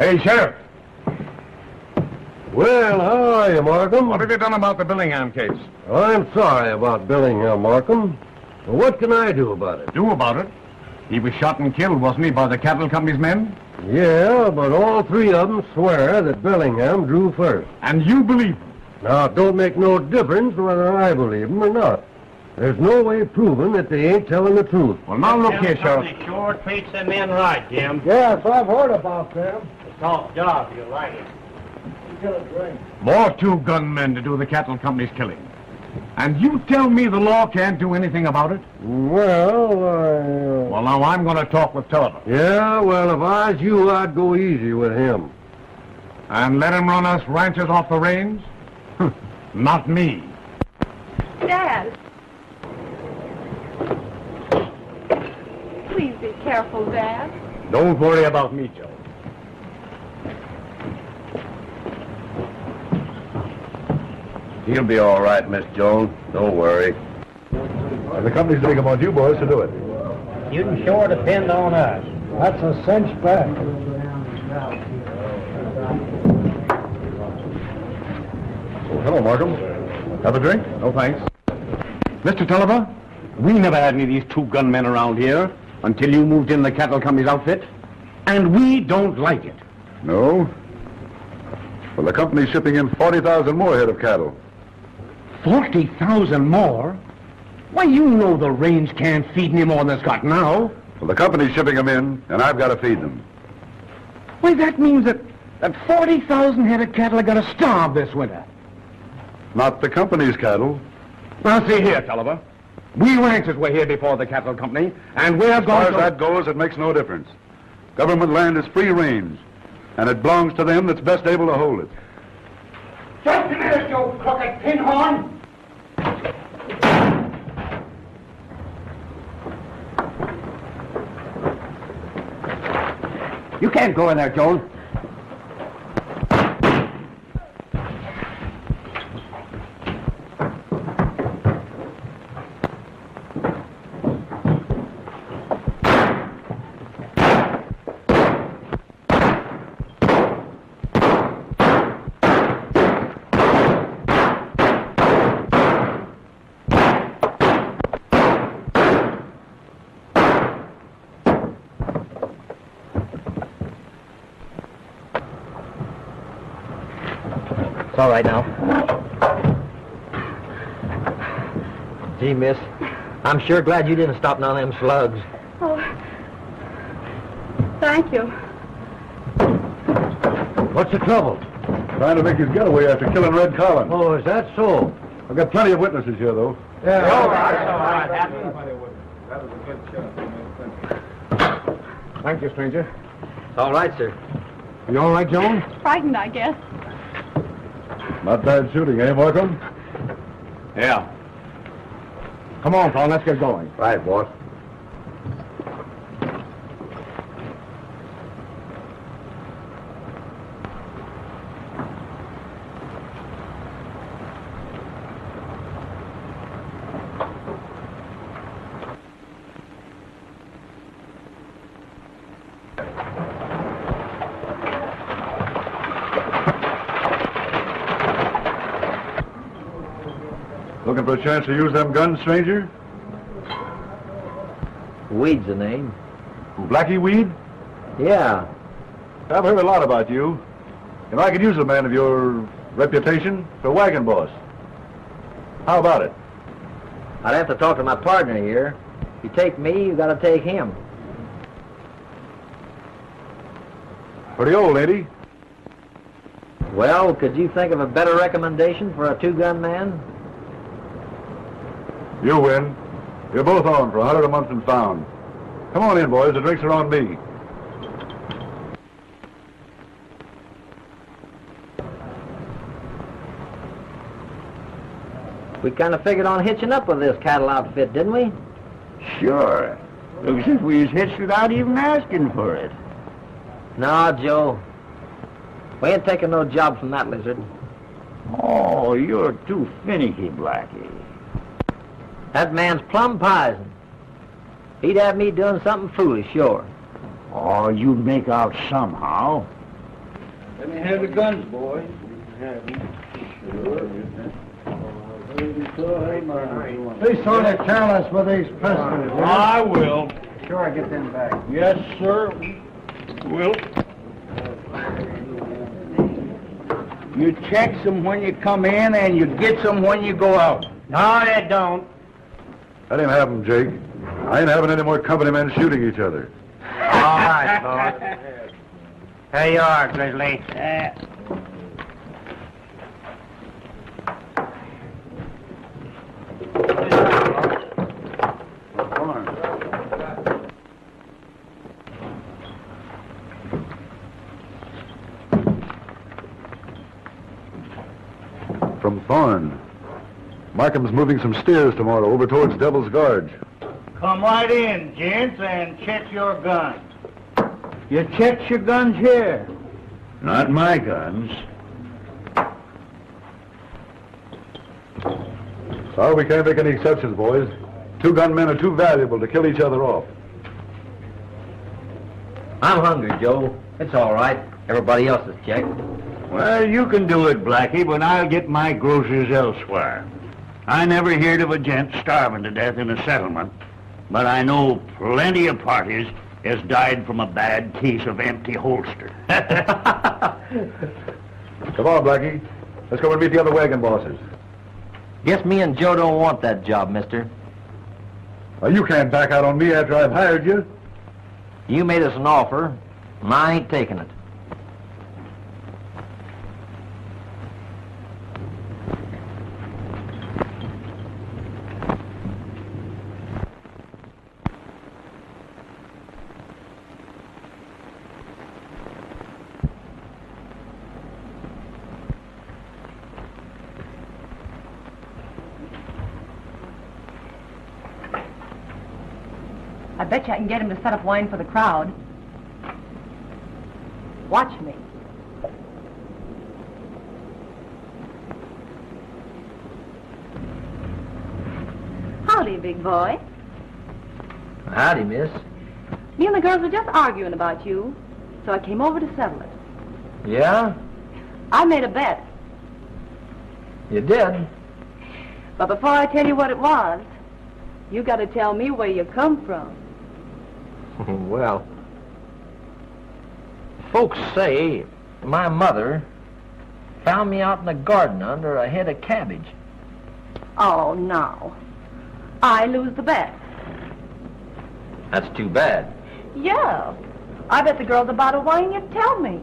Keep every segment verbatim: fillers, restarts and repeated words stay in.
Hey, Sheriff. Well, how are you, Markham? What have you done about the Billingham case? Well, I'm sorry about Billingham, Markham. Well, what can I do about it? Do about it? He was shot and killed, wasn't he, by the cattle company's men? Yeah, but all three of them swear that Billingham drew first. And you believe them? Now, it don't make no difference whether I believe them or not. There's no way proving that they ain't telling the truth. Well, now look here, Sheriff. Company sure treats them men right, Jim. Yes, I've heard about them. It's a tough job, you'll like it. More two gunmen to do the cattle company's killing. And you tell me the law can't do anything about it? Well, I... Uh... Well, now I'm going to talk with Tulliver. Yeah, well, if I was you, I'd go easy with him. And let him run us ranchers off the range? Not me. Dad. Please be careful, Dad. Don't worry about me, Joe. He'll be all right, Miss Jones. Don't worry. The company's leaning on you boys to do it. You can sure depend on us. That's a cinch back. Oh, hello, Markham. Have a drink? No, thanks. Mister Tulliver, we never had any of these two gunmen around here until you moved in the cattle company's outfit, and we don't like it. No? Well, the company's shipping in forty thousand more head of cattle. Forty thousand more? Why, you know the range can't feed any more than it's got now. Well, the company's shipping them in, and I've got to feed them. Why, that means that, that forty thousand head of cattle are going to starve this winter. Not the company's cattle. Now, see here, Tulliver. We ranchers were here before the cattle company, and we're As far going as to... that goes, it makes no difference. Government land is free range, and it belongs to them that's best able to hold it. Just a minute, you crooked pinhorn! You can't go in there, Jones. It's all right now. Gee, miss, I'm sure glad you didn't stop none of them slugs. Oh, thank you. What's the trouble? Trying to make his getaway after killing Red Collins. Oh, is that so? I've got plenty of witnesses here, though. Yeah. All right, all right, Happy. That was a good shot. Thank you, stranger. It's all right, sir. You all right, Jones? Frightened, I guess. Not bad shooting, eh, Markham? Yeah. Come on, Paul, let's get going. Right, boss. Looking for a chance to use them guns, stranger? Weed's the name. Blackie Weed? Yeah. I've heard a lot about you. And I could use a man of your reputation for wagon boss. How about it? I'd have to talk to my partner here. If you take me, you gotta take him. Pretty old, lady. Well, could you think of a better recommendation for a two-gun man? You win. You're both on for a hundred a month and found. Come on in, boys. The drinks are on me. We kind of figured on hitching up with this cattle outfit, didn't we? Sure. Looks as if we was hitched without even asking for it. No, Joe. We ain't taking no job from that lizard. Oh, you're too finicky, Blackie. That man's plumb poison. He'd have me doing something foolish, sure. Oh, you'd make out somehow. Let me have the guns, boys. Be sort of careless with these pistols. I will. Sure, I get them back. Yes, sir. Will. You check them when you come in, and you get them when you go out. No, they don't. Let him have them, Jake. I ain't having any more company men shooting each other. All right, boss. Here you are, Grizzly. Uh, From Thorne. Markham's moving some steers tomorrow over towards Devil's Gorge. Come right in, gents, and check your guns. You checked your guns here. Not my guns. Sorry, we can't make any exceptions, boys. Two gunmen are too valuable to kill each other off. I'm hungry, Joe. It's all right. Everybody else is checked. Well, you can do it, Blackie, but I'll get my groceries elsewhere. I never heard of a gent starving to death in a settlement, but I know plenty of parties has died from a bad case of empty holster. Come on, Blackie. Let's go and meet the other wagon bosses. Guess me and Joe don't want that job, mister. Well, you can't back out on me after I've hired you. You made us an offer, and I ain't taking it. I bet you I can get him to set up wine for the crowd. Watch me. Howdy, big boy. Howdy, miss. Me and the girls were just arguing about you, so I came over to settle it. Yeah? I made a bet, You did? but before I tell you what it was, you got to tell me where you come from. Well, folks say my mother found me out in the garden under a head of cabbage. Oh, no. I lose the bet. That's too bad. Yeah. I bet the girls about a wine you'd tell me.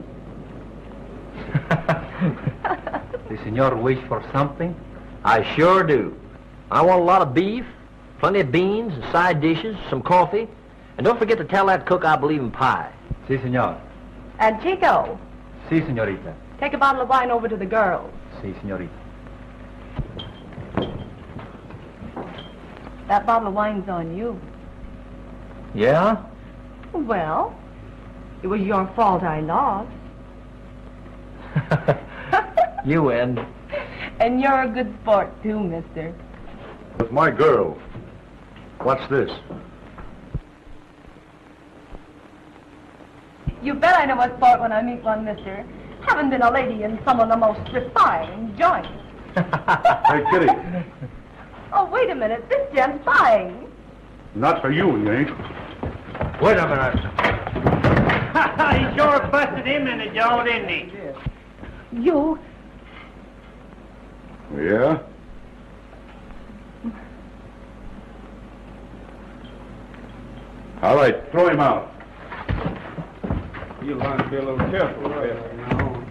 The senor wish for something? I sure do. I want a lot of beef, plenty of beans and side dishes, some coffee, and don't forget to tell that cook I believe in pie. Si, senor. And Chico, Si, señorita. take a bottle of wine over to the girls. Si, señorita. That bottle of wine's on you. Yeah? Well, it was your fault I lost. You win. And you're a good sport, too, mister. With my girl. What's this? You bet I know a sport when I meet one, mister. Haven't been a lady in some of the most refined joints. Hey, Kitty. Oh, wait a minute. This gent's buying. Not for you, you ain't. Wait a minute. He sure busted him in the jaw, didn't he? You... Yeah? All right, throw him out. You'll want to be a little careful with it now.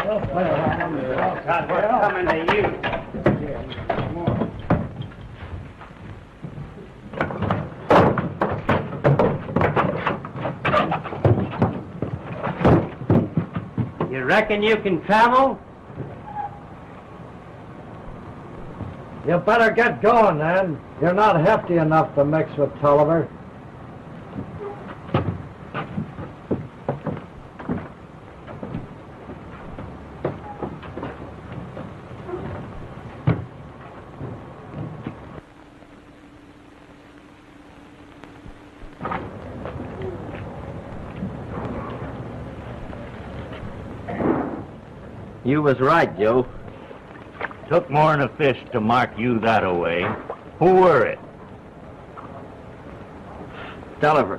God, we're coming to you. You reckon you can travel? You better get going, then. You're not hefty enough to mix with Tulliver. You was right, Joe. Took more'n a fist to mark you that away. Who were it? Natteford.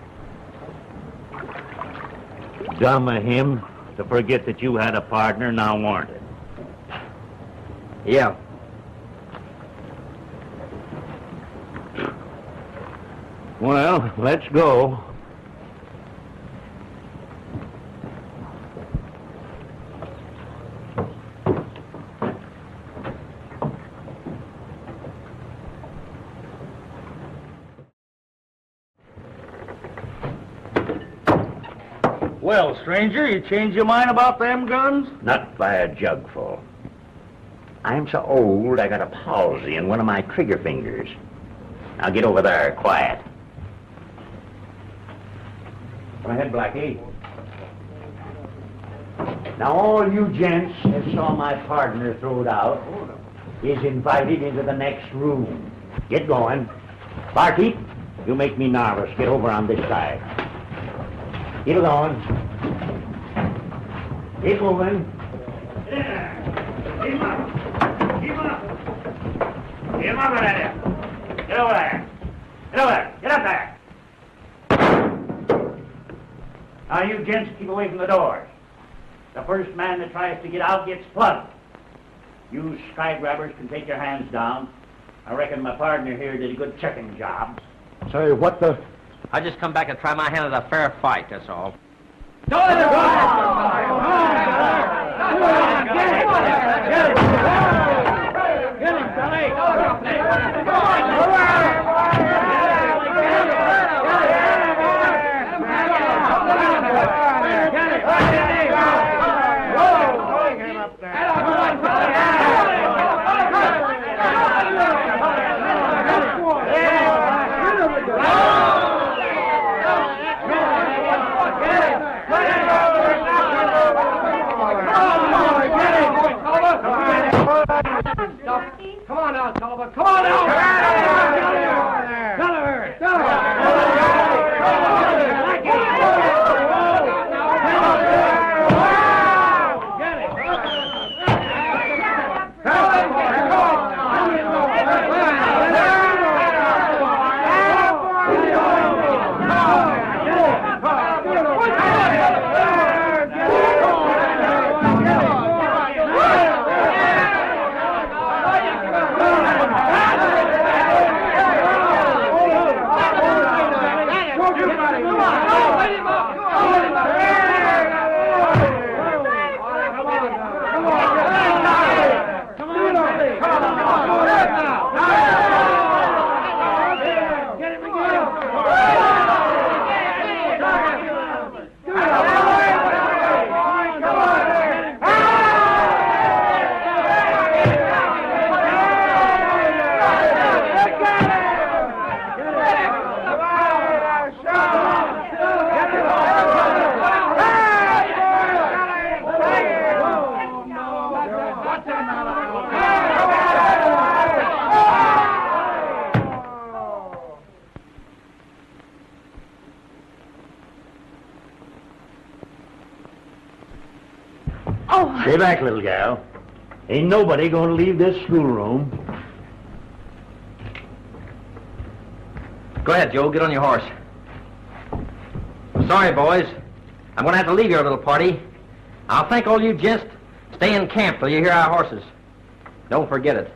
Dumb of him to forget that you had a partner, now weren't it? Yeah. Well, let's go. Well, stranger, you changed your mind about them guns? Not by a jugful. I'm so old I got a palsy in one of my trigger fingers. Now get over there, quiet. Go ahead, Blackie. Now all you gents that saw my partner throwed out is invited into the next room. Get going. Barkeep, you make me nervous. Get over on this side. Get going. Keep moving. Yeah. Keep him up. Keep him up. Keep him up there. Get over there. Get over there. Get up there. Now you gents keep away from the doors. The first man that tries to get out gets plugged. You sky grabbers can take your hands down. I reckon my partner here did a good checking job. Say, what the... I just come back to try my hand at a fair fight, that's all. Come on now, Sullivan. Come on now. Sullivan. Stay back, little gal. Ain't nobody gonna leave this schoolroom. Go ahead, Joe. Get on your horse. Sorry, boys. I'm going to have to leave your little party. I'll thank all you gents. Stay in camp till you hear our horses. Don't forget it.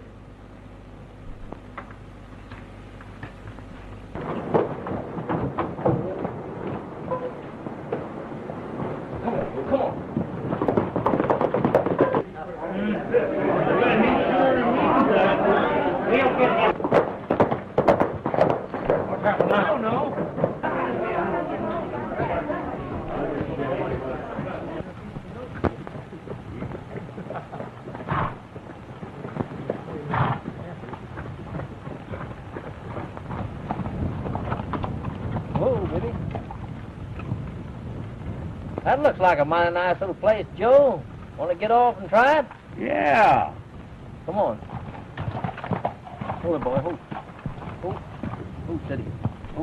That looks like a mighty nice little place, Joe. Want to get off and try it? Yeah. Come on. Hold it, boy. Hold. Hold. Hold steady. Hold.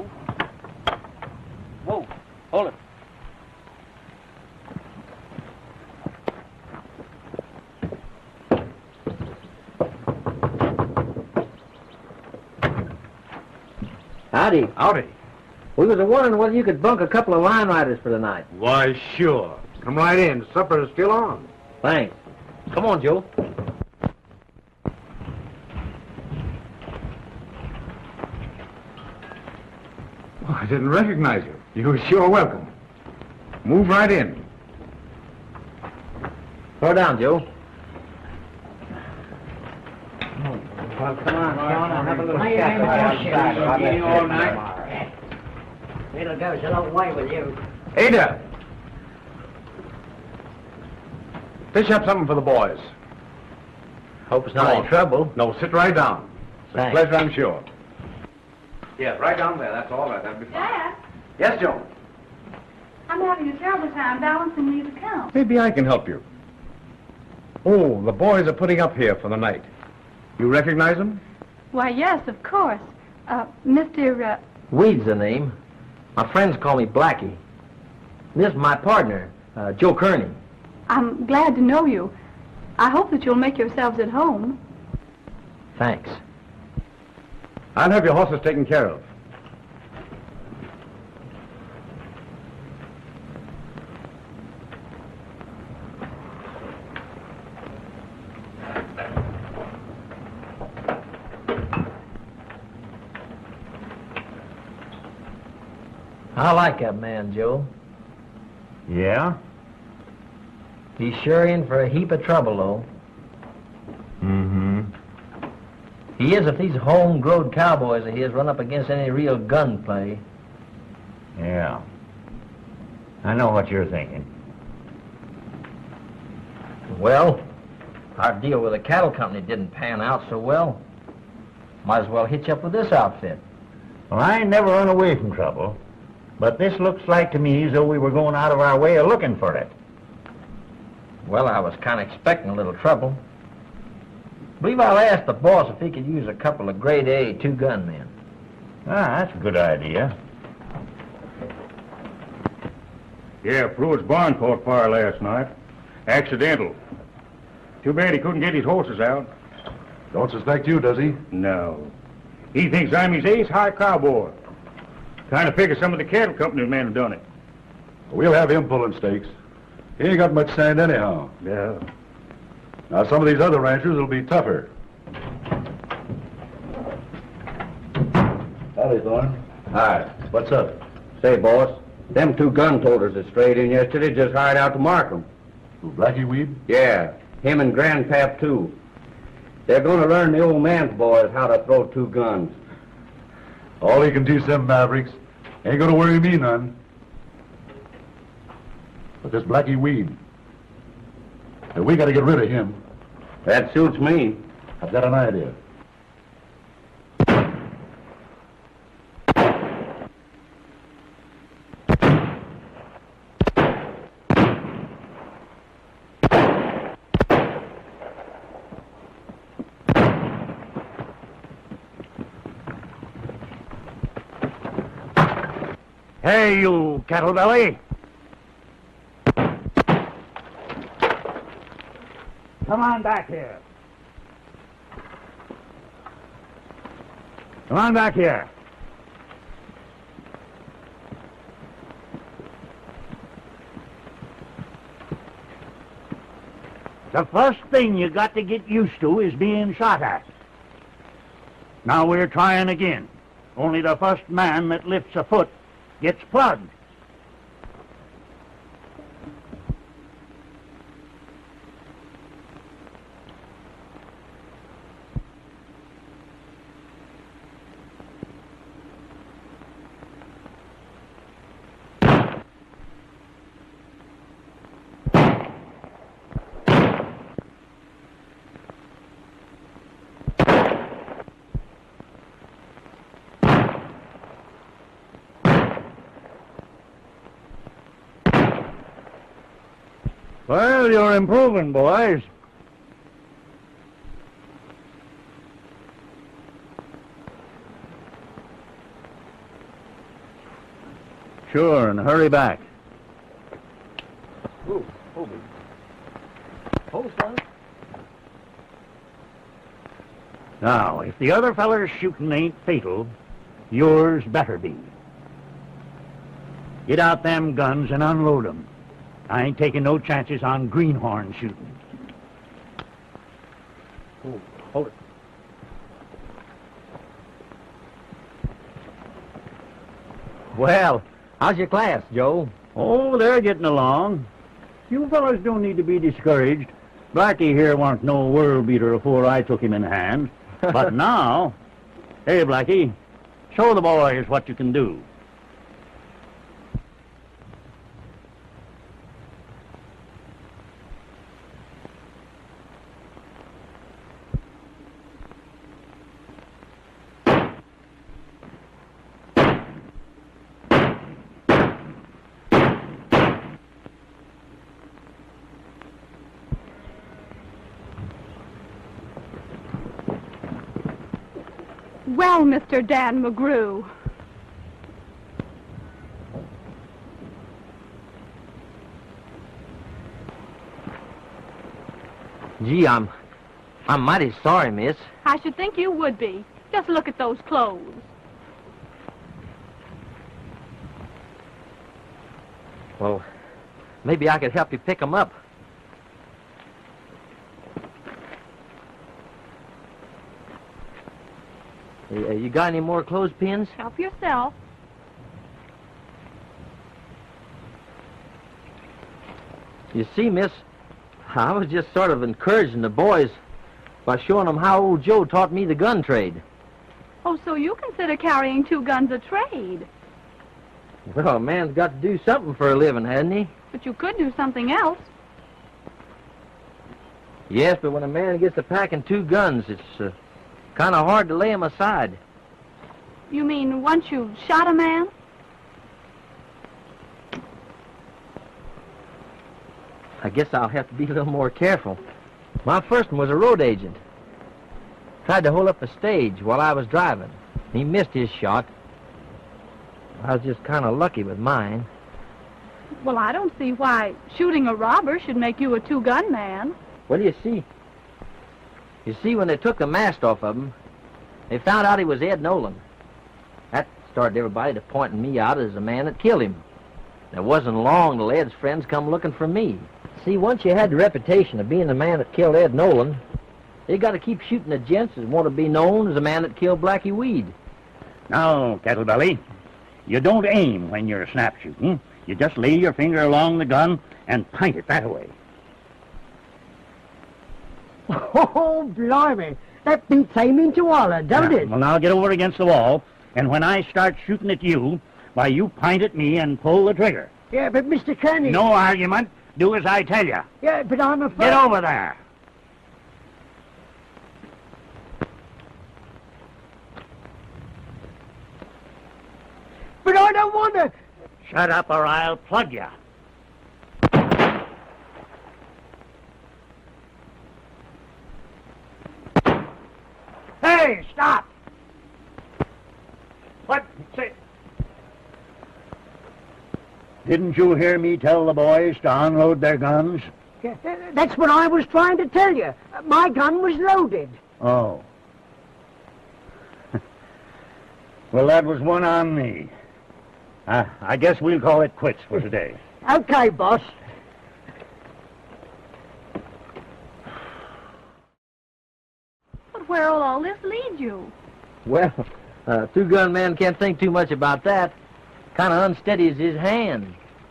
Whoa. Hold it. Howdy. Howdy. We was wondering whether you could bunk a couple of line riders for the night. Why, sure. Come right in. Supper is still on. Thanks. Come on, Joe. Oh, I didn't recognize you. You're sure welcome. Move right in. Throw down, Joe. Well, come on, John, I'll have a little Hey, chat hey, outside. hey, I'll hey, all night. It'll go so long way with you. Ada! Fish up something for the boys. Hope it's not any trouble. No, sit right down. It's a Thanks. pleasure, I'm sure. Yes, right down there. That's all right. That'll be fine. Dad, Yes, Joan. I'm having a terrible time balancing these accounts. Maybe I can help you. Oh, the boys are putting up here for the night. You recognize them? Why, yes, of course. Uh, Mister, uh, Weed's the name. My friends call me Blackie. This is my partner, uh, Joe Kearney. I'm glad to know you. I hope that you'll make yourselves at home. Thanks. I'll have your horses taken care of. I like that man, Joe. Yeah? He's sure in for a heap of trouble, though. Mm-hmm. He is if these home-grown cowboys of his run up against any real gunplay. Yeah. I know what you're thinking. Well, our deal with the cattle company didn't pan out so well. Might as well hitch up with this outfit. Well, I ain't never run away from trouble, but this looks like to me as though we were going out of our way of looking for it. Well, I was kind of expecting a little trouble. Believe I'll ask the boss if he could use a couple of grade A two-gun men. Ah, that's a good idea. Yeah, Pruitt's barn caught fire last night. Accidental. Too bad he couldn't get his horses out. Don't suspect you, does he? No. He thinks I'm his ace-high cowboy. Kind of figures some of the cattle company men have done it. We'll have him pulling stakes. He ain't got much sand anyhow. Yeah. Now, some of these other ranchers will be tougher. Howdy, Thorne. Hi. What's up? Say, boss, them two gun toters that strayed in yesterday just hired out to mark 'em. Who, Blackie Weed? Yeah, him and Grandpap, too. They're going to learn the old man's boys how to throw two guns. All he can teach them mavericks ain't gonna worry me none. But this Blackie Weed, and we gotta get rid of him. That suits me. I've got an idea. Hey, you cattle belly. Come on back here. Come on back here. The first thing you got to get used to is being shot at. Now we're trying again. Only the first man that lifts a foot gets plugged. Well, you're improving, boys. Sure, and hurry back. Ooh, hold it. Hold, son. Now, if the other feller's shooting ain't fatal, yours better be. Get out them guns and unload 'em. I ain't taking no chances on greenhorn shooting. Oh, hold it. Well, how's your class, Joe? Oh, they're getting along. You fellas don't need to be discouraged. Blackie here wasn't no world beater before I took him in hand. But now... Hey, Blackie, show the boys what you can do. Well, Mister Dan McGrew. Gee, I'm... I'm mighty sorry, miss. I should think you would be. Just look at those clothes. Well, maybe I could help you pick 'em up. Uh, You got any more clothespins? Help yourself. You see, miss, I was just sort of encouraging the boys by showing them how old Joe taught me the gun trade. Oh, so you consider carrying two guns a trade. Well, a man's got to do something for a living, hasn't he? But you could do something else. Yes, but when a man gets to packing two guns, it's uh, kind of hard to lay 'em aside. You mean once you've shot a man? I guess I'll have to be a little more careful. My first one was a road agent. Tried to hold up a stage while I was driving. He missed his shot. I was just kind of lucky with mine. Well, I don't see why shooting a robber should make you a two-gun man. Well, you see, you see, when they took the mask off of him, they found out he was Ed Nolan. That started everybody to pointing me out as the man that killed him. It wasn't long till Ed's friends come looking for me. See, once you had the reputation of being the man that killed Ed Nolan, you got to keep shooting at gents that want to be known as the man that killed Blackie Weed. Now, Kettlebelly, you don't aim when you're snap shooting. You just lay your finger along the gun and point it that way. Oh, blimey. That beats aiming to holler, don't Now, it? well, now get over against the wall, and when I start shooting at you, why, you point at me and pull the trigger. Yeah, but Mister Kearney... No argument. Do as I tell you. Yeah, but I'm afraid... Get over there. But I don't want to... Shut up or I'll plug you. Hey, stop! What? Say... Didn't you hear me tell the boys to unload their guns? Yeah, that's what I was trying to tell you. My gun was loaded. Oh. Well, that was one on me. Uh, I guess we'll call it quits for today. Okay, boss. But where'll all this lead you? Well, a two-gun man can't think too much about that. Kind of unsteadies his hand.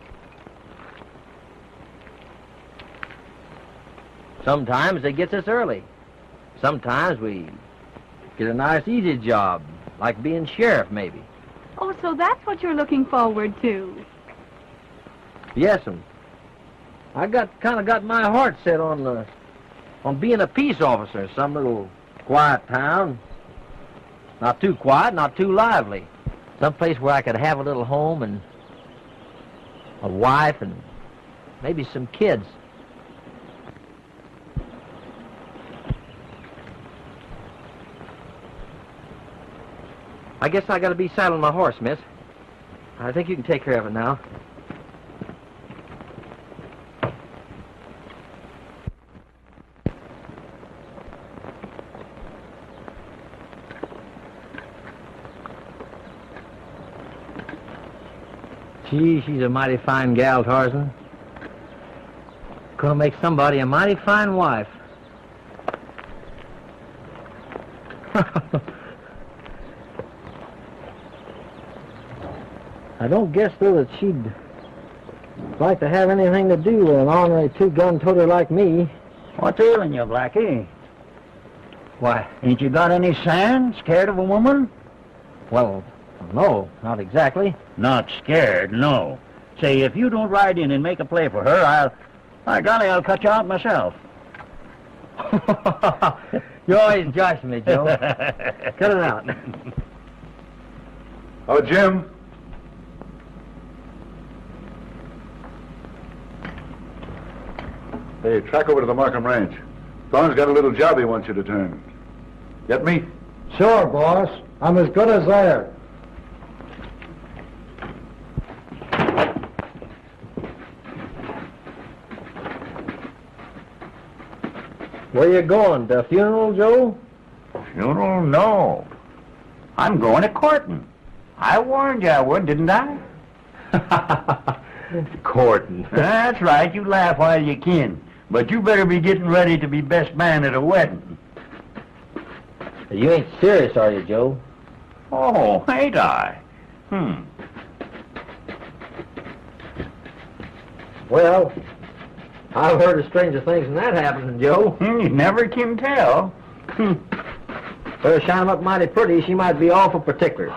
Sometimes it gets us early. Sometimes we get a nice, easy job, like being sheriff, maybe. Oh, so that's what you're looking forward to. Yes'm. I got kind of got my heart set on the, on being a peace officer in some little quiet town. Not too quiet, not too lively. Someplace where I could have a little home and a wife and maybe some kids. I guess I gotta be saddling my horse, miss. I think you can take care of it now. Gee, she's a mighty fine gal, Tarzan. Gonna make somebody a mighty fine wife. I don't guess, though, that she'd like to have anything to do with an ornery two-gun toter like me. What's ailing you, Blackie? Why? Ain't you got any sand? Scared of a woman? Well, no, not exactly. Not scared, no. Say, if you don't ride in and make a play for her, I'll... By golly, I'll cut you out myself. You're always joshing me, Joe. Cut it out. Oh, Jim. Hey, track over to the Markham Ranch. Thorne's got a little job he wants you to turn. Get me? Sure, boss. I'm as good as there. Where you going? The funeral, Joe? Funeral? No. I'm going to courting. I warned you I would, didn't I? Courting. That's right. You laugh while you can. But you better be getting ready to be best man at a wedding. You ain't serious, are you, Joe? Oh, ain't I? Hmm. Well, I've heard of stranger things than that happening, Joe. You never can tell. Better shine 'em up mighty pretty. She might be awful particular.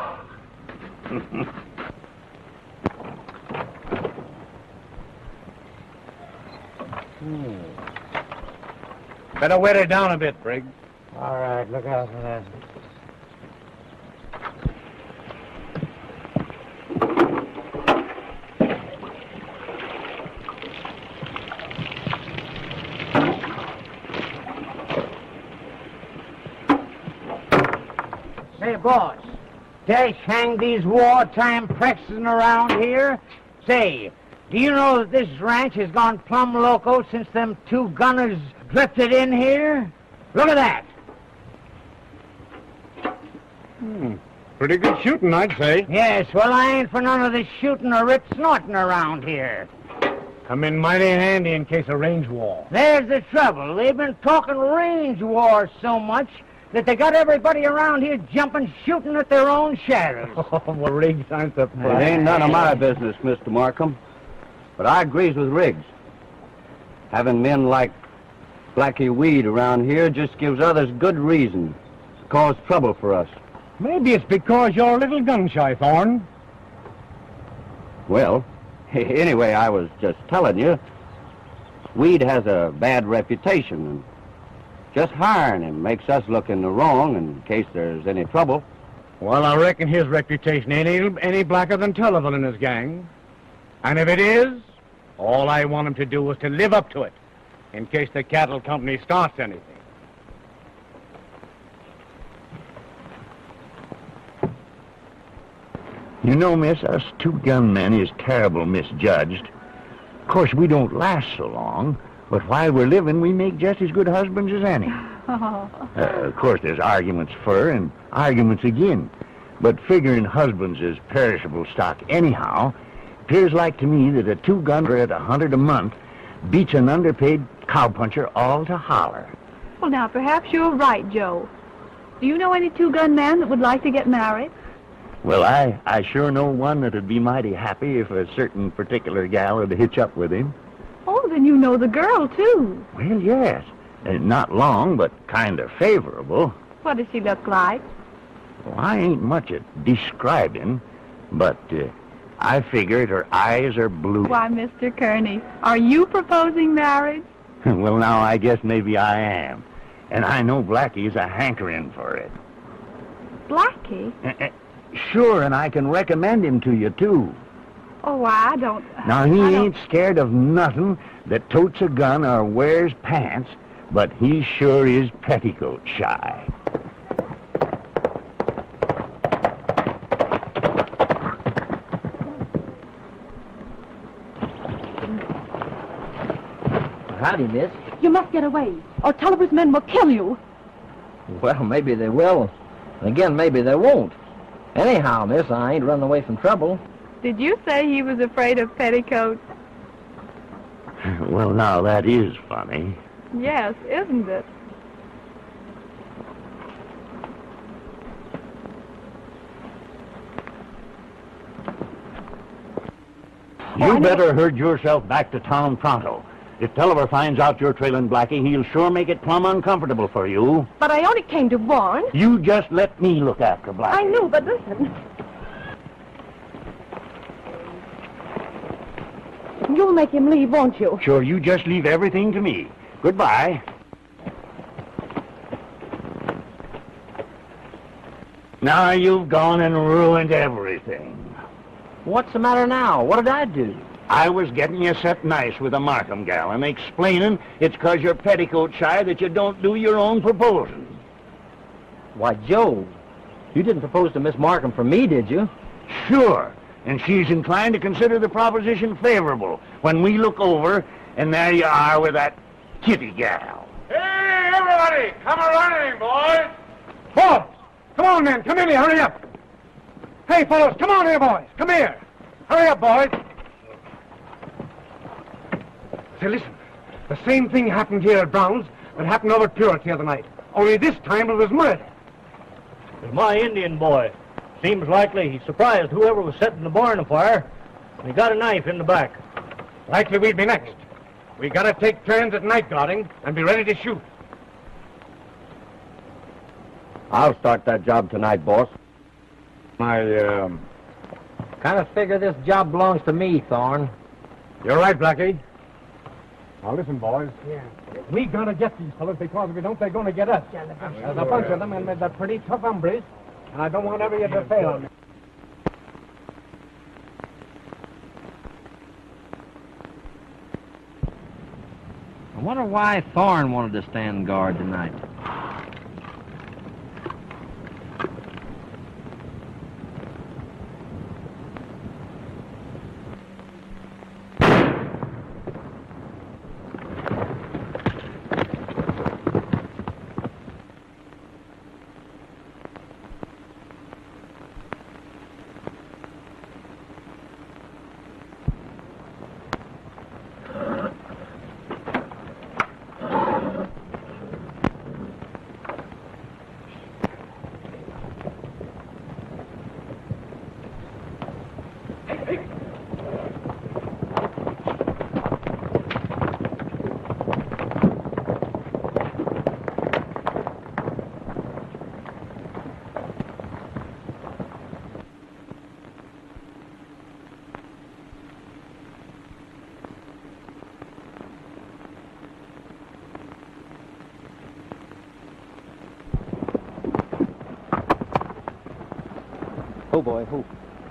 Hmm. Better wet her down a bit, Briggs. All right, look out for that. Say, boss, dash hang these wartime practicing around here. Say, do you know that this ranch has gone plumb loco since them two gunners drifted in here? Look at that. Hmm. Pretty good shooting, I'd say. Yes, well, I ain't for none of this shooting or rip snorting around here. Come in mighty handy in case of range war. There's the trouble. They've been talking range war so much that they got everybody around here jumping, shooting at their own shadows. Oh, well, Riggs, I'm surprised. It ain't none of my business, Mister Markham. But I agrees with Riggs. Having men like Blackie Weed around here just gives others good reason to cause trouble for us. Maybe it's because you're a little gun-shy, Thorne. Well, anyway, I was just telling you, Weed has a bad reputation, and just hiring him makes us look in the wrong in case there's any trouble. Well, I reckon his reputation ain't any, any blacker than Tullivan and his gang. And if it is, all I want him to do is to live up to it, in case the cattle company starts anything. You know, miss, us two gunmen is terrible misjudged. Of course, we don't last so long, but while we're living, we make just as good husbands as any. Oh. Uh, of course, there's arguments for and arguments again. But figuring husbands as perishable stock anyhow, appears like to me that a two-gunner at a hundred a month beats an underpaid cowpuncher all to holler. Well, now, perhaps you're right, Joe. Do you know any two-gun man that would like to get married? Well, I, I sure know one that'd be mighty happy if a certain particular gal would hitch up with him. Oh, then you know the girl, too. Well, yes. Uh, not long, but kind of favorable. What does she look like? Well, I ain't much at describing, but uh, I figured her eyes are blue. Why, Mister Kearney, are you proposing marriage? Well, now, I guess maybe I am. And I know Blackie's a hankering for it. Blackie? Uh, uh, sure, and I can recommend him to you, too. Oh, I don't... Now, he I ain't scared of nothing that totes a gun or wears pants, but he sure is petticoat shy. Howdy, miss. You must get away, or Tulliver's men will kill you. Well, maybe they will. And again, maybe they won't. Anyhow, miss, I ain't running away from trouble. Did you say he was afraid of petticoats? Well, now, that is funny. Yes, isn't it? You better herd yourself back to town pronto. If Tulliver finds out you're trailing Blackie, he'll sure make it plumb uncomfortable for you. But I only came to warn. You just let me look after Blackie. I knew, but listen. You'll make him leave, won't you? Sure, you just leave everything to me. Goodbye. Now you've gone and ruined everything. What's the matter now? What did I do? I was getting you set nice with a Markham gal and explaining it's 'cause you're petticoat shy that you don't do your own proposing. Why, Joe, you didn't propose to Miss Markham for me, did you? Sure, and she's inclined to consider the proposition favorable when we look over, and there you are with that kitty gal. Hey, everybody, come a-running, boys. Boys, come on, men, come in here, hurry up. Hey, fellows, come on here, boys, come here. Hurry up, boys. Say, listen, the same thing happened here at Brown's that happened over at Purity the other night. Only this time it was murder. It was my Indian boy. Seems likely he surprised whoever was setting the barn afire, and he got a knife in the back. Likely we'd be next. We gotta take turns at night guarding and be ready to shoot. I'll start that job tonight, boss. I, um... Kind of figure this job belongs to me, Thorne. You're right, Blackie. Now listen, boys. Yeah. We gotta get these fellas because if we don't, they're gonna get us. There's a bunch of them, and they're pretty tough hombres, and I don't want ever you to fail on me. I wonder why Thorne wanted to stand guard tonight. Oh, boy, who?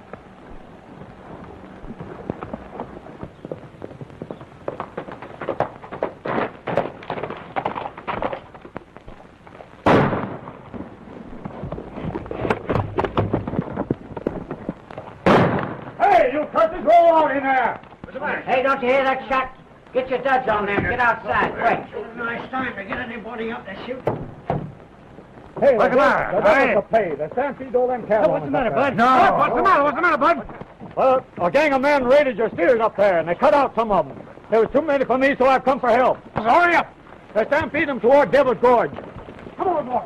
Hey, you curses, roll out in there! Hey, don't you hear that shot? Get your duds on them. Get outside, quick. It's a nice time to get anybody up to shoot. Hey, look at that. Hey. To pay. They stampede all them cattle. What's the matter, Bud? No. What's the matter? What's the matter, Bud? Well, a gang of men raided your steers up there, and they cut out some of them. There was too many for me, so I've come for help. So hurry up. They stampede them toward Devil's Gorge. Come on, boy.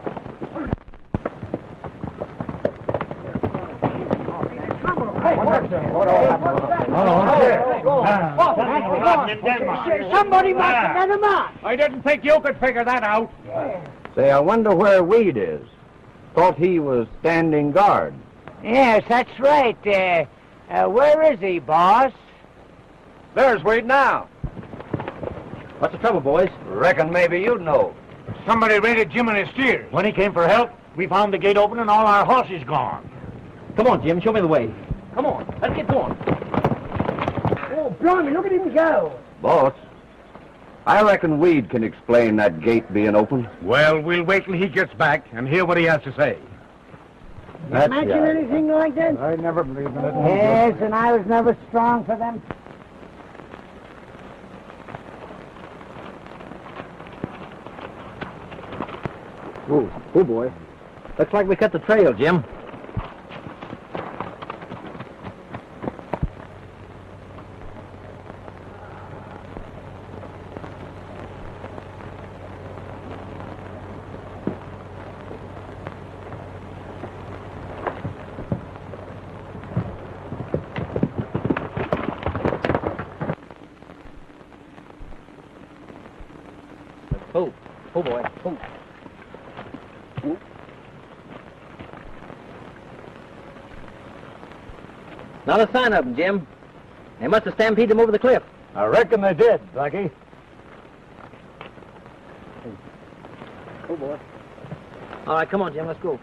Somebody must have let him out. I didn't think you could figure that out. Say, I wonder where Weed is. Thought he was standing guard. Yes, that's right. Uh, uh, where is he, boss? There's Weed now. What's the trouble, boys? Reckon maybe you'd know. Somebody raided Jim and his steers. When he came for help, we found the gate open and all our horses gone. Come on, Jim, show me the way. Come on, let's get going. Oh, blimey, look at him go. Boss, I reckon Weed can explain that gate being open. Well, we'll wait till he gets back and hear what he has to say. That's Imagine right. anything like that? I never believed in it. Yes, and I was never strong for them. Oh, oh, boy. Looks like we cut the trail, Jim. Oh, oh boy. Oh. Oh. Not a sign of them, Jim. They must have stampeded them over the cliff. I reckon they did, Blackie. Oh, boy. All right, come on, Jim, let's go.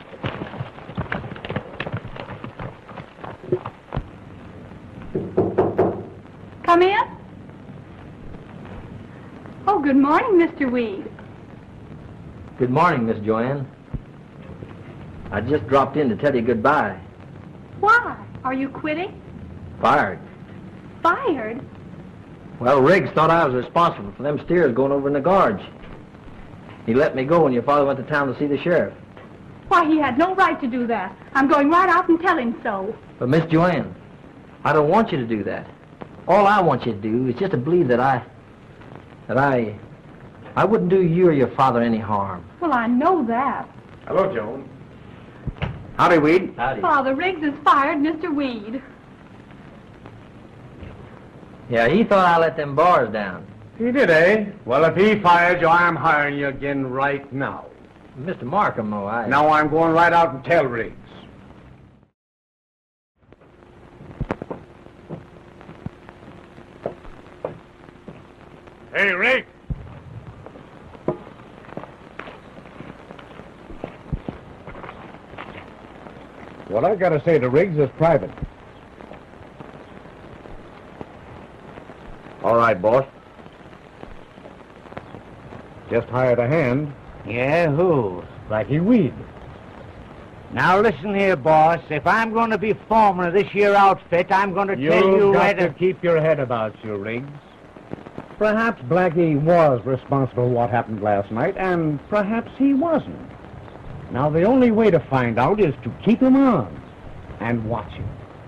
Come in. Oh, good morning, Mister Weed. Good morning, Miss Joanne. I just dropped in to tell you goodbye. Why? Are you quitting? Fired. Fired? Well, Riggs thought I was responsible for them steers going over in the gorge. He let me go when your father went to town to see the sheriff. Why, he had no right to do that. I'm going right out and tell him so. But, Miss Joanne, I don't want you to do that. All I want you to do is just to believe that I... that I... I wouldn't do you or your father any harm. Well, I know that. Hello, Joan. Howdy, Weed. Howdy. Father, Riggs has fired Mister Weed. Yeah, he thought I let them bars down. He did, eh? Well, if he fired you, I'm hiring you again right now. Mister Markham, though, I... Now I'm going right out and tell Riggs. Hey, Riggs! What I gotta say to Riggs is private. All right, boss. Just hired a hand. Yeah, who? Blackie Weed. Now listen here, boss. If I'm going to be foreman of this here outfit, I'm going to tell you You've got right... to keep your head about you, Riggs. Perhaps Blackie was responsible for what happened last night, and perhaps he wasn't. Now, the only way to find out is to keep him on and watch him.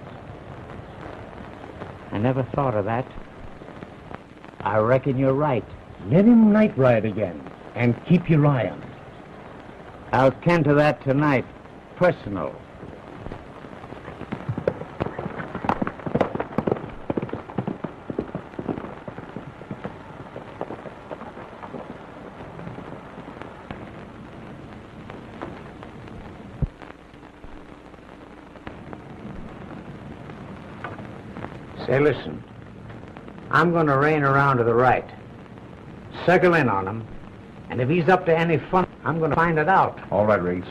I never thought of that. I reckon you're right. Let him night ride again, and keep your eye on him. I'll tend to that tonight. Personal. Say, listen. I'm going to rein around to the right. Circle in on him. And if he's up to any fun, I'm going to find it out. All right, Riggs.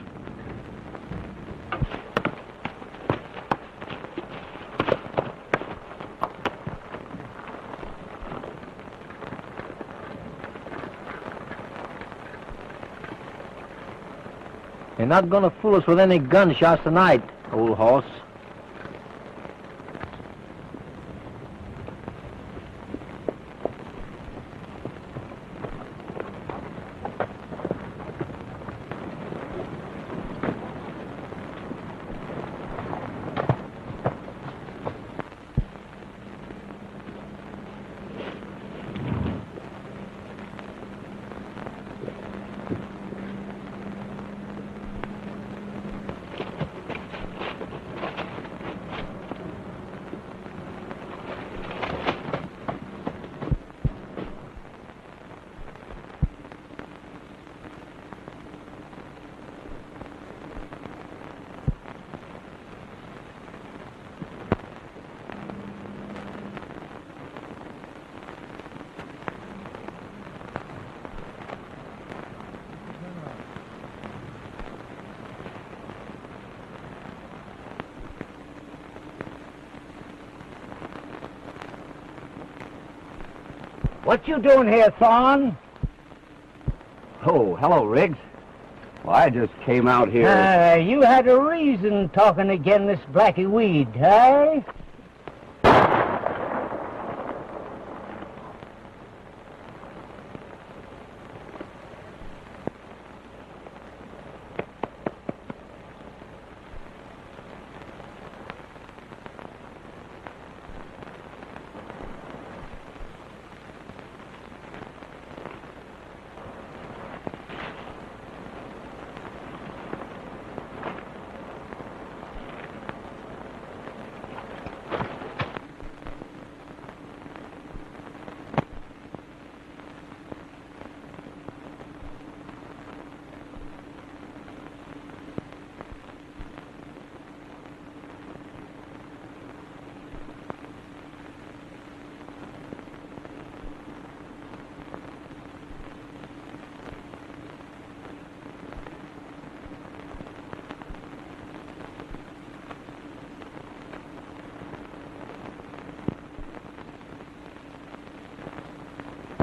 You're not going to fool us with any gunshots tonight, old horse. What you doing here, Thorne? Oh, hello, Riggs. Well, I just came out here... Uh, you had a reason talking again this Blackie Weed, huh?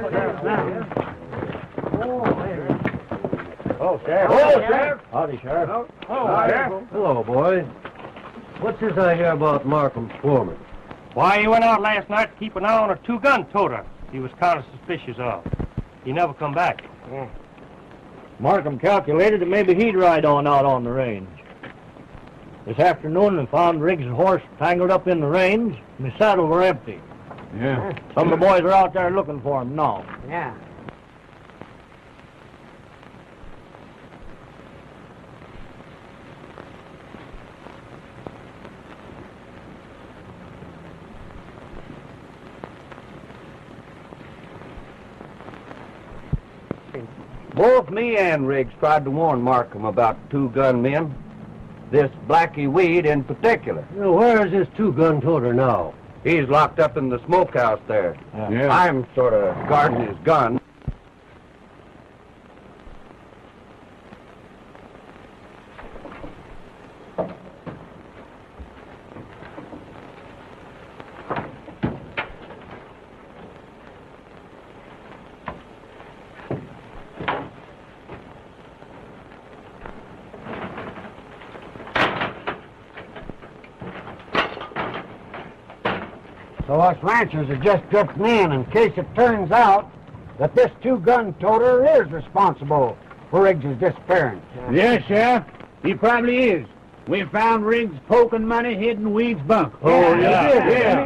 Oh, Sheriff. Hello, Sheriff. Howdy, Sheriff. Hello, Sheriff. Hello, boys. What's this I hear about Markham's foreman? Why, he went out last night to keep an eye on a two-gun toter he was kind of suspicious of. He never come back. Yeah. Markham calculated that maybe he'd ride on out on the range. This afternoon, they found Riggs' horse tangled up in the range, and his saddle were empty. Yeah. Some of the boys are out there looking for him now. Yeah. Both me and Riggs tried to warn Markham about two-gun men. This Blackie Weed in particular. Well, where is this two-gun toter now? He's locked up in the smokehouse there. Yeah. I'm sort of guarding his gun. So us ranchers are just drifting in in case it turns out that this two-gun toter is responsible for Riggs' disappearance. Yes, Sheriff. He probably is. We found Riggs poking money hid in Weed's bunk. Oh, yeah. yeah. yeah.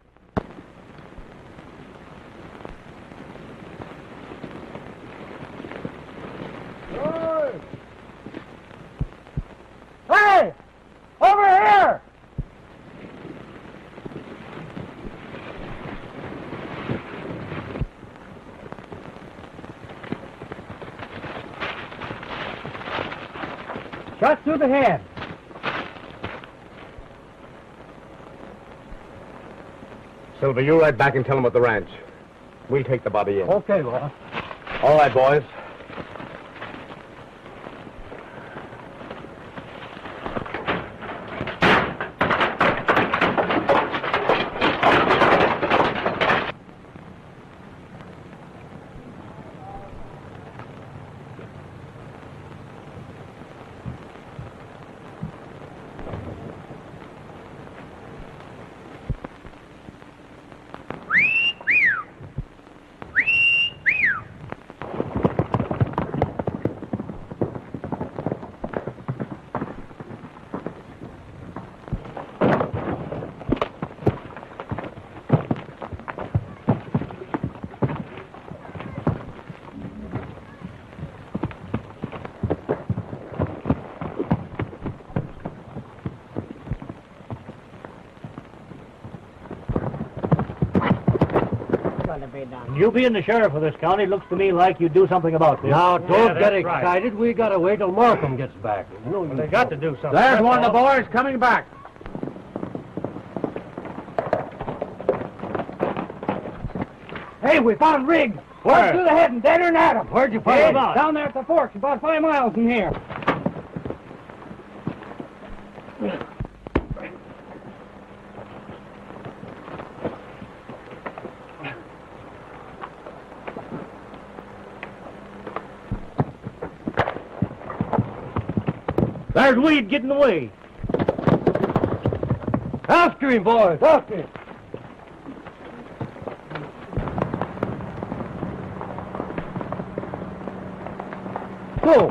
Hey! Over here! Shot through the head. Silver, you ride back and tell him at the ranch. We'll take the body in. Okay, well. All right, boys. You being the sheriff of this county, looks to me like you'd do something about this. Now, don't Yeah, get that's right. excited. We gotta wait till Markham gets back. No, Well, they got to do something. There's that's one of the all. boys coming back. Hey, we found Riggs. Where? Right through the head and dead in Adam. Where'd you find Hey, him out? down there at the forks, about five miles from here. There's Weed getting away. after him, boys, after him. Go.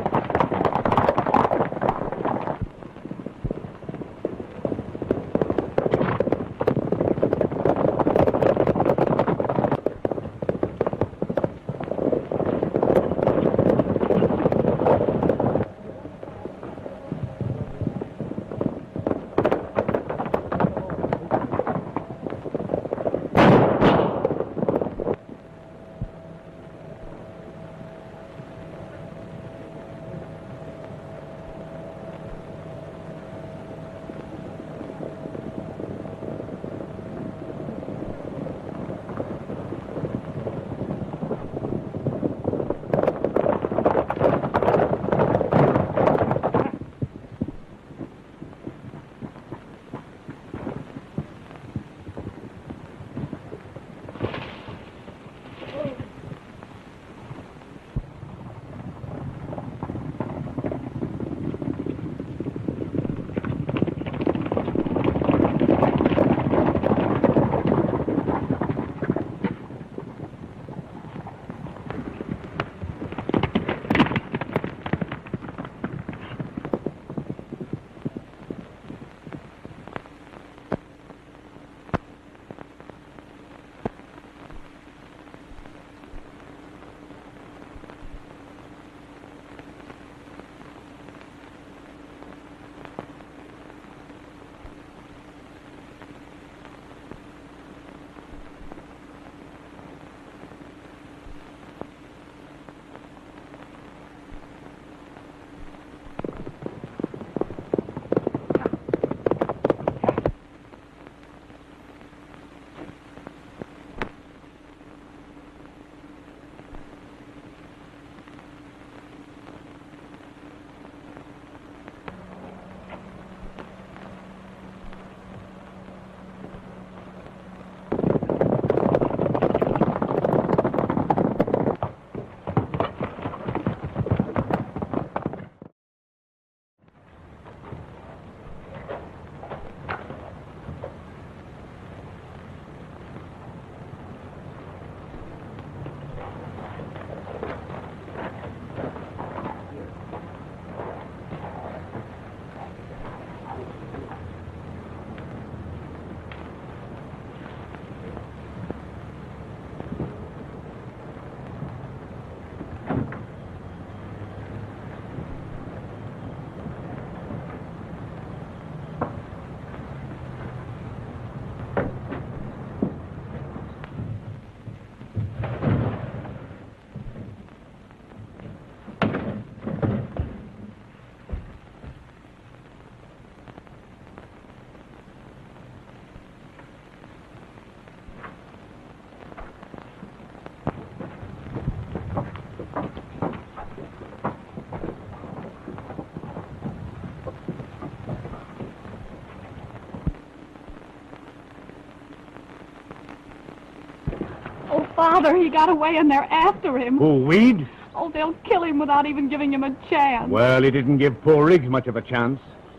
Father, he got away and they're after him. Who, Weed? Oh, they'll kill him without even giving him a chance. Well, he didn't give poor Riggs much of a chance.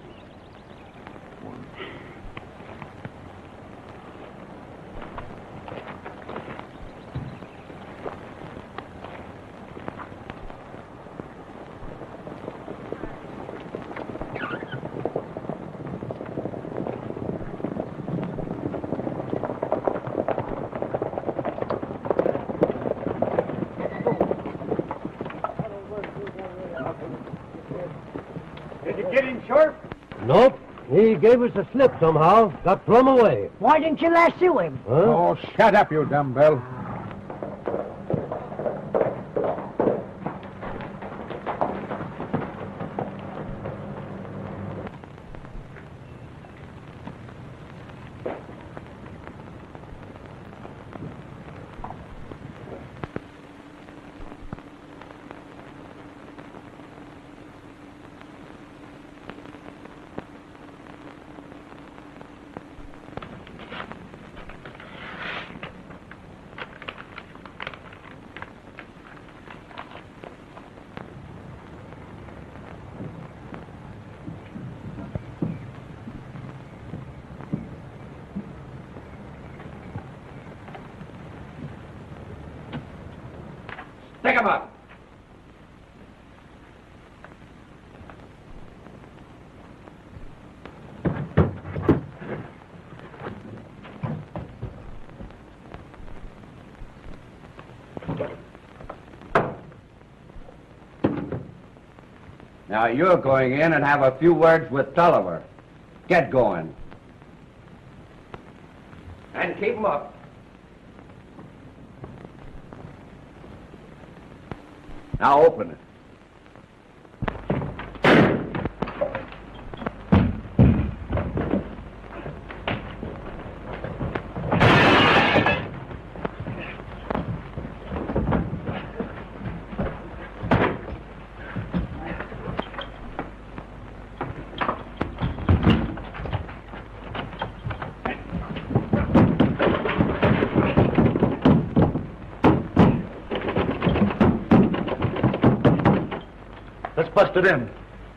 Nope. He gave us a slip somehow. Got plumb away. Why didn't you lasso him? Huh? Oh, shut up, you dumbbell. Pick him up. Now you're going in and have a few words with Tulliver. Get going. And keep him up. Now open it. Let's bust it in.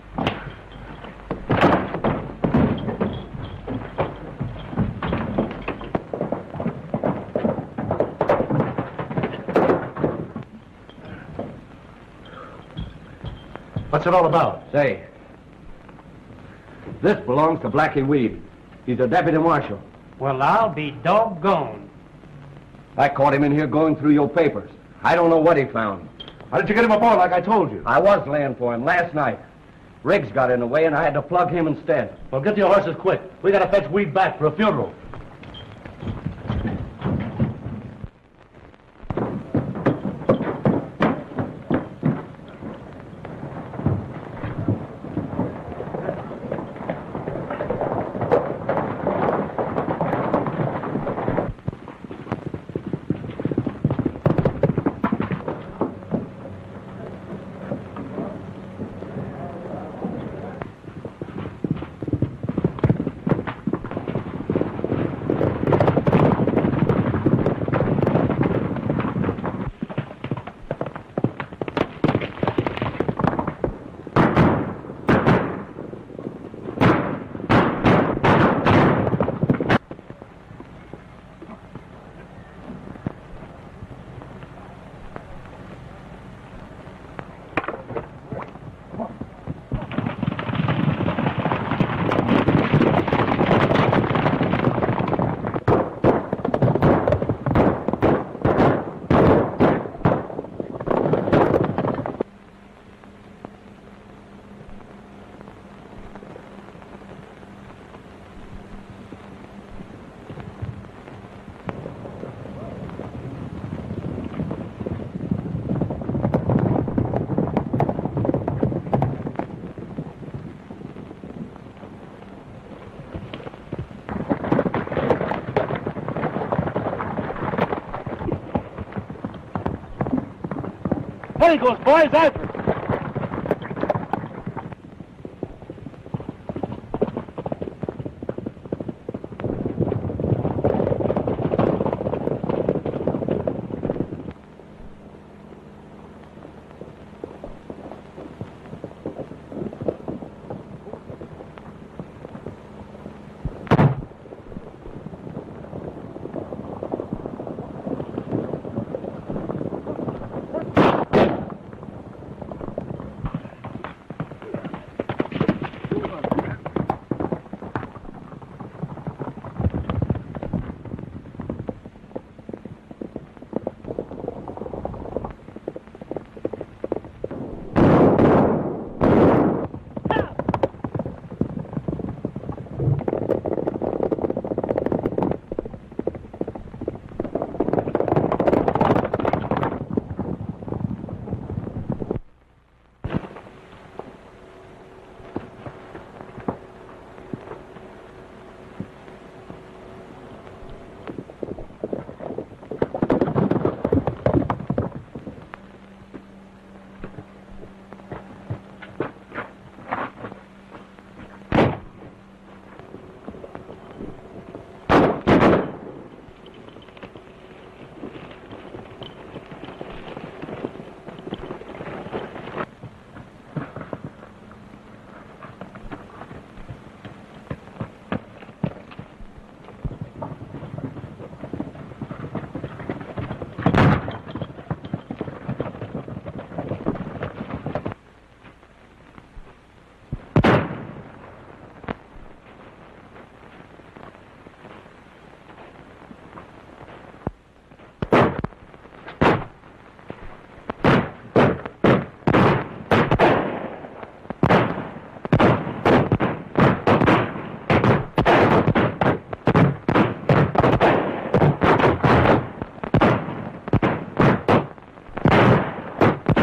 What's it all about? Say, this belongs to Blackie Weed. He's a deputy marshal. Well, I'll be doggone. I caught him in here going through your papers. I don't know what he found. How did you get him aboard like I told you? I was laying for him last night. Riggs got in the way and I had to plug him instead. Well, get your horses quick. We gotta fetch Weed back for a funeral. There he goes, boys, after him.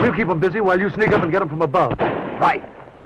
We'll keep them busy while you sneak up and get them from above. Right.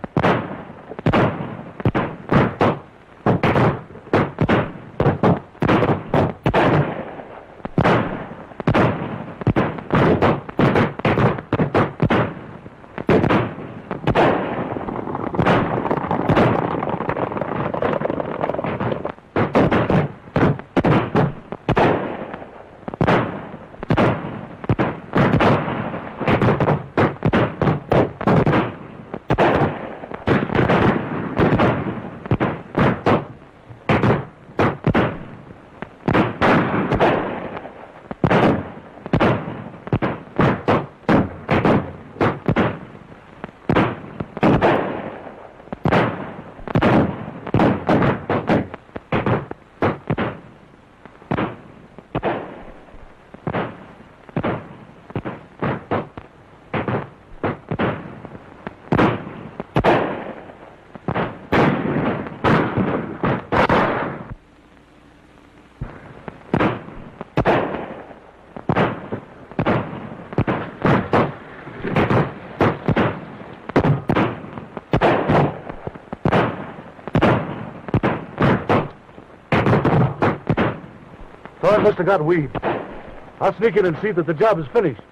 Thorne must have got weed. I'll sneak in and see that the job is finished.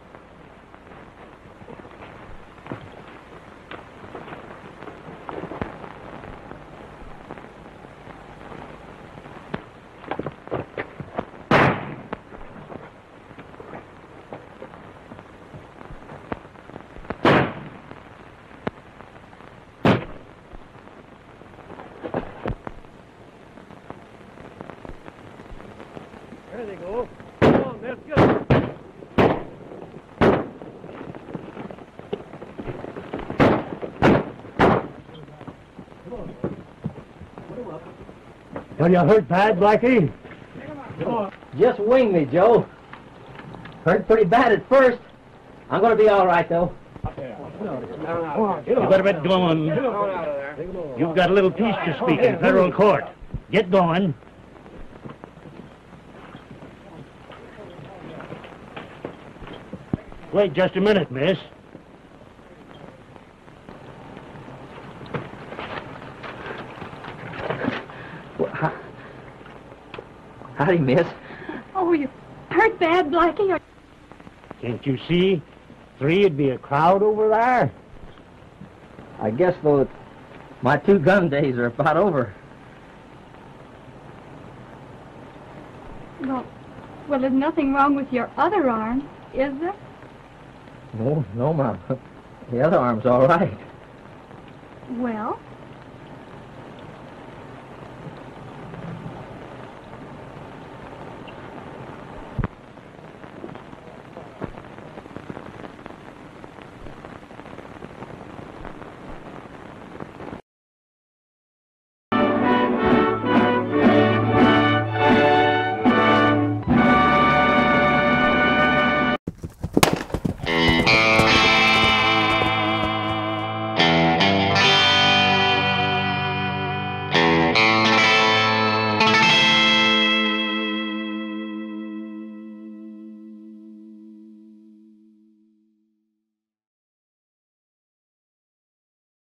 There they go. Come on, let's go. Are you hurt bad, Blackie? Just wing me, Joe. Hurt pretty bad at first. I'm going to be all right, though. You better get going. You've got a little piece to speak in federal court. Get going. Wait just a minute, miss. Well, how, howdy, miss. Oh, you hurt bad, Blackie? Or... Can't you see? Three'd be a crowd over there. I guess, though, it's, my two gun days are about over. Well, well, there's nothing wrong with your other arm, is there? No, no, Mom. The other arm's all right. Well,